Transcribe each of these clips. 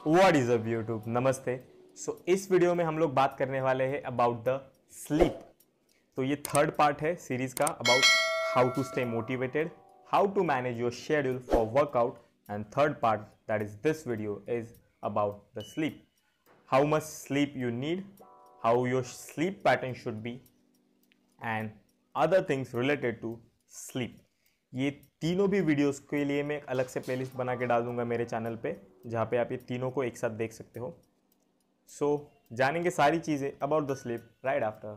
What is up YouTube, नमस्ते। इस video में हम लोग बात करने वाले हैं अबाउट द स्लीप। तो ये थर्ड पार्ट है सीरीज का about how to stay motivated, how to manage your schedule for workout, and third part that is this video is about the sleep, how much sleep you need, how your sleep pattern should be and other things related to sleep. ये तीनों भी videos के लिए मैं एक अलग से playlist बना के डाल दूंगा मेरे चैनल पे, जहाँ पे आप ये तीनों को एक साथ देख सकते हो। जानेंगे सारी चीज़ें about the sleep right after.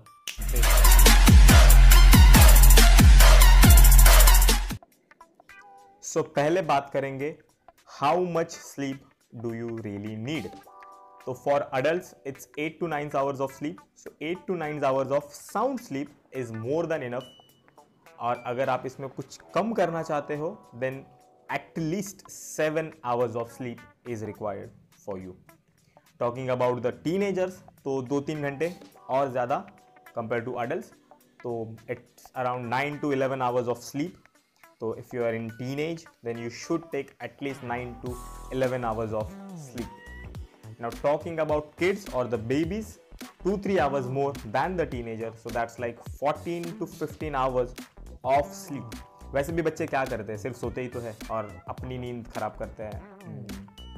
पहले बात करेंगे how much sleep do you really need. तो for adults it's 8 to 9 hours of sleep. 8 to 9 hours of sound sleep is more than enough. और अगर आप इसमें कुछ कम करना चाहते हो देन at least 7 hours of sleep is required for you. Talking about the teenagers तो 2-3 घंटे और ज़्यादा कंपेयर टू अडल्ट्स, तो it's around 9 to 11 hours of sleep. तो if you are in teenage then you should take at least 9 to 11 hours of sleep. Now talking about kids or the babies, 2-3 hours more than the teenager, so that's like 14 to 15 hours of sleep. वैसे भी बच्चे क्या करते हैं, सिर्फ सोते ही तो है और अपनी नींद खराब करते हैं।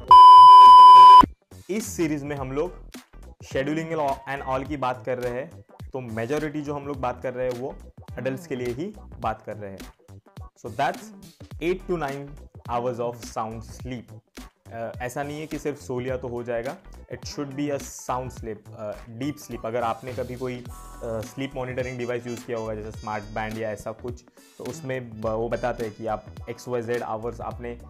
इस सीरीज में हम लोग शेड्यूलिंग एंड ऑल की बात कर रहे हैं, तो मेजॉरिटी जो हम लोग बात कर रहे हैं वो अडल्ट्स के लिए ही बात कर रहे हैं। So that's 8 to 9 hours of sound sleep. ऐसा नहीं है कि सिर्फ सो लिया तो हो जाएगा, it should be a sound sleep, deep sleep. अगर आपने कभी कोई स्लीप मॉनिटरिंग डिवाइस यूज़ किया होगा जैसे स्मार्ट बैंड या ऐसा कुछ, तो उसमें वो बताते हैं कि आप XYZ आवर्स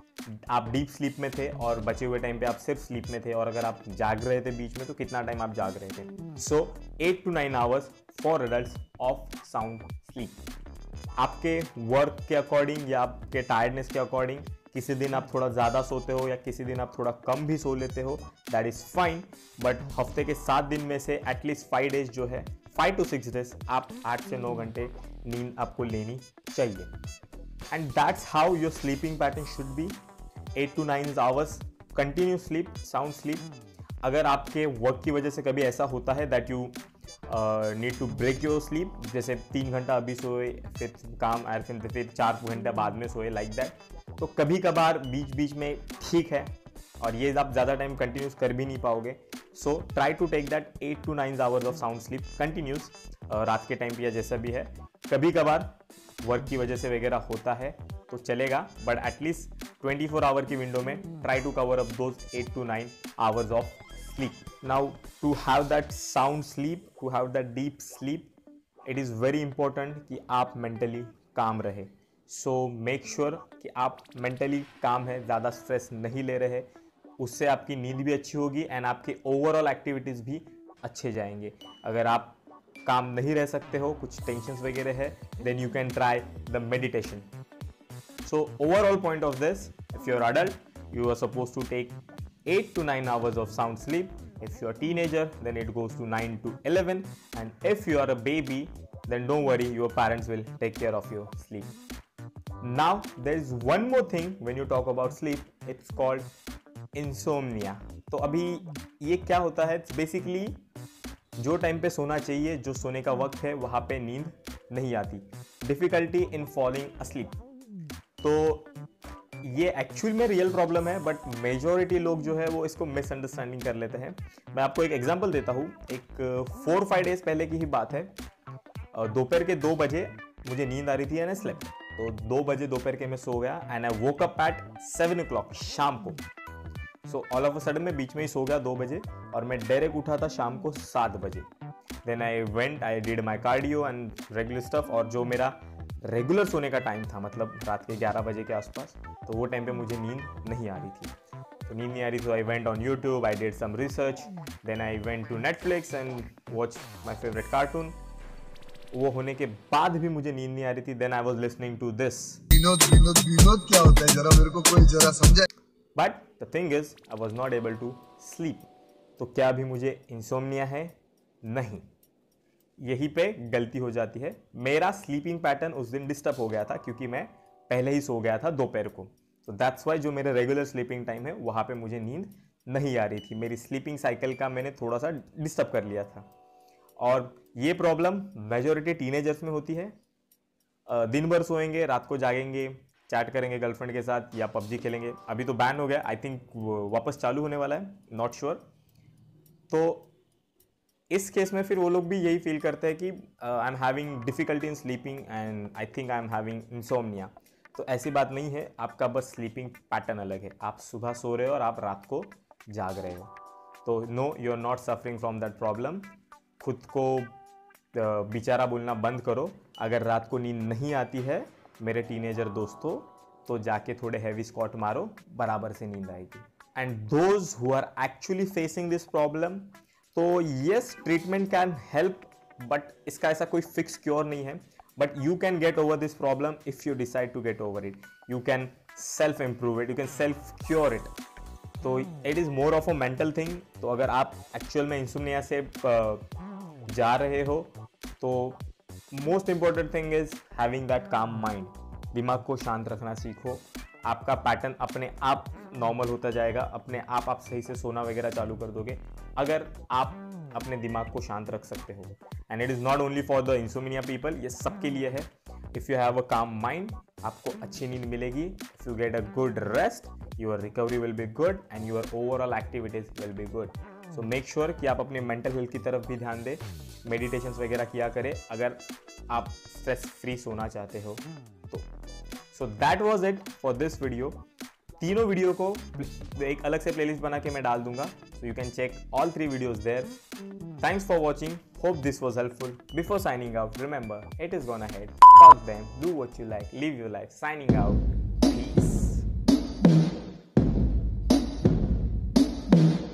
आप डीप स्लीप में थे और बचे हुए टाइम पे आप सिर्फ स्लीप में थे, और अगर आप जाग रहे थे बीच में तो कितना टाइम आप जाग रहे थे। 8 to 9 hours for adults of sound sleep. आपके वर्क के अकॉर्डिंग या आपके टायर्डनेस के अकॉर्डिंग किसी दिन आप थोड़ा ज़्यादा सोते हो या किसी दिन आप थोड़ा कम भी सो लेते हो, दैट इज़ फाइन। बट हफ्ते के 7 दिन में से एटलीस्ट 5 डेज जो है, 5 to 6 डेज आप 8 से 9 घंटे नींद आपको लेनी चाहिए। And that's how your sleeping pattern should be, 8 to 9 hours continue sleep, sound sleep. अगर आपके वर्क की वजह से कभी ऐसा होता है that you need to break your sleep, जैसे 3 घंटा अभी सोए फिर काम आए फिर 4 घंटा बाद में सोए लाइक दैट, तो कभी कभार बीच बीच में ठीक है, और ये आप ज़्यादा टाइम कंटिन्यूस कर भी नहीं पाओगे। So try to take that 8 to 9 hours of sound sleep continuous, रात के टाइम पे या जैसा भी है। कभी कभार वर्क की वजह से वगैरह होता है तो चलेगा, बट एटलीस्ट 24 आवर की विंडो में try to cover up those 8 to 9 hours of sleep. Now to have that sound sleep, to have that deep sleep, it is very important कि आप mentally calm रहे। So make sure कि आप mentally calm है, ज़्यादा stress नहीं ले रहे, उससे आपकी नींद भी अच्छी होगी एंड आपके ओवरऑल एक्टिविटीज़ भी अच्छे जाएंगे। अगर आप काम नहीं रह सकते हो, कुछ टेंशन वगैरह है, then you can try the meditation. So overall point of this, if you're adult, you are supposed to take 8 to 9 hours of sound sleep. If you're a teenager, then it goes to 9 to 11. And if you are a baby, then don't worry, your parents will take care of your sleep. Now, there is one more thing when you talk about sleep. It's called insomnia. तो अभी ये क्या होता है? It's basically जो time पे सोना चाहिए, जो सोने का वक्त है, वहाँ पे नींद नहीं आती। Difficulty in falling asleep. तो ये एक्चुअल में रियल प्रॉब्लम है, बट मेजॉरिटी लोग जो है वो इसको मिसअंडरस्टैंडिंग कर लेते हैं। मैं आपको एक एग्जांपल देता हूँ। एक 4-5 डेज पहले की ही बात है। दोपहर के 2 बजे मुझे नींद आ रही थी एंड आई स्लेप्ट। तो 2 बजे दोपहर के मैं सो गया and I woke up at 7 o'clock शाम को। So all of a sudden मैं बीच में ही सो गया 2 बजे और मैं डायरेक्ट उठा था शाम को 7 बजे। Then I did my cardio and regular stuff, और जो मेरा रेगुलर सोने का टाइम था, मतलब रात के 11 बजे के आसपास, तो वो टाइम पे मुझे नींद नहीं आ रही थी। तो नींद नहीं आ रही, तो I went on YouTube, I did some research, then I went to Netflix and watch my favourite cartoon. वो होने के बाद भी मुझे नींद नहीं आ रही थी। Then I was listening to this. Vinod क्या होता है, जरा मेरे को कोई जरा समझाए। But the thing is I was not able to sleep. तो क्या अभी मुझे इंसोम्निया है? नहीं। यहीं पे गलती हो जाती है। मेरा स्लीपिंग पैटर्न उस दिन डिस्टर्ब हो गया था क्योंकि मैं पहले ही सो गया था दोपहर को। तो दैट्स वाई जो मेरे रेगुलर स्लीपिंग टाइम है वहाँ पे मुझे नींद नहीं आ रही थी, मेरी स्लीपिंग साइकिल का मैंने थोड़ा सा डिस्टर्ब कर लिया था। और ये प्रॉब्लम मेजॉरिटी टीनेजर्स में होती है। दिन भर सोएंगे, रात को जागेंगे, चैट करेंगे गर्लफ्रेंड के साथ या पबजी खेलेंगे। अभी तो बैन हो गया, आई थिंक वापस चालू होने वाला है, नॉट श्योर। तो इस केस में फिर वो लोग भी यही फील करते हैं कि I am having difficulty in sleeping and I think I am having insomnia. तो ऐसी बात नहीं है, आपका बस स्लीपिंग पैटर्न अलग है। आप सुबह सो रहे हो और आप रात को जाग रहे हो। तो no, you are not suffering from that problem. खुद को बेचारा बोलना बंद करो। अगर रात को नींद नहीं आती है मेरे टीनेजर दोस्तों, तो जाके थोड़े हैवी स्क्वाट मारो, बराबर से नींद आएगी। And those who are actually facing this problem, तो yes, treatment can help, but इसका ऐसा कोई फिक्स क्योर नहीं है। But you can get over this problem if you decide to get over it. You can self improve it, you can self cure it. तो it is more of a mental thing. तो अगर आप actual में insomnia से जा रहे हो तो most important thing is having that calm mind. दिमाग को शांत रखना सीखो। आपका पैटर्न अपने आप नॉर्मल होता जाएगा, अपने आप सही से सोना वगैरह चालू कर दोगे अगर आप अपने दिमाग को शांत रख सकते हो। And it is not only for the insomnia people, ये सबके लिए है। इफ़ यू हैव अ काम माइंड, आपको अच्छी नींद मिलेगी। If you get a good rest, your recovery will be good and your overall activities will be good. So make sure कि आप अपने मेंटल हेल्थ की तरफ भी ध्यान दें, मेडिटेशंस वगैरह किया करें अगर आप स्ट्रेस फ्री सोना चाहते हो तो। So that was it for this video. तीनों वीडियो को एक अलग से प्लेलिस्ट बना के मैं डाल दूंगा, so you can check all 3 videos there. Thanks for watching. Hope this was helpful. Before signing out, remember, it is gonna head. Fuck them. Do what you like. Live your life. Signing out. Peace.